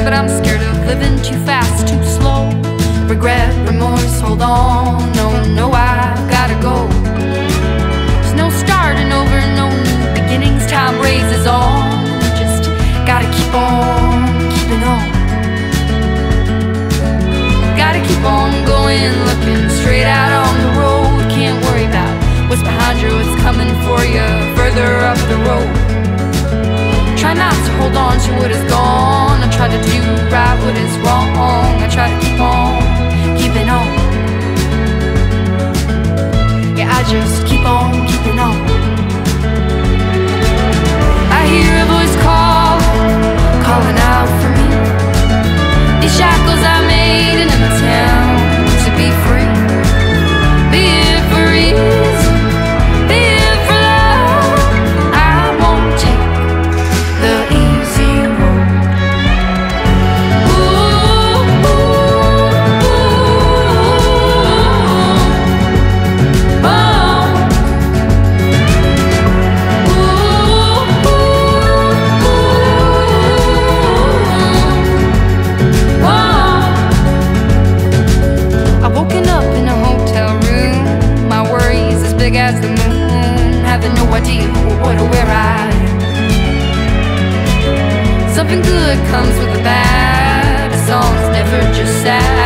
but I'm scared of living too fast, too slow. Regret, remorse, hold on. No, no, I've gotta go. There's no starting over, no new beginnings. Time raises on. Just gotta keep on keeping on. Gotta keep on going, looking straight out on the road. Can't worry about what's behind you, what's coming for you further up the road. Try not to hold on to what is gone. I try to do right what is wrong. I try to keep on keeping on. Yeah, I just keep on keeping on. I hear a voice calling out for me. These shackles I made in a town to be free. Be it for ease, be it for love. I won't take the easy road. Ooh, ooh, ooh, oh. Ooh, I've woken up in a hotel room. My worries as big as the moon. Having no idea what or where I am. Something good comes with the bad. A song's never just sad.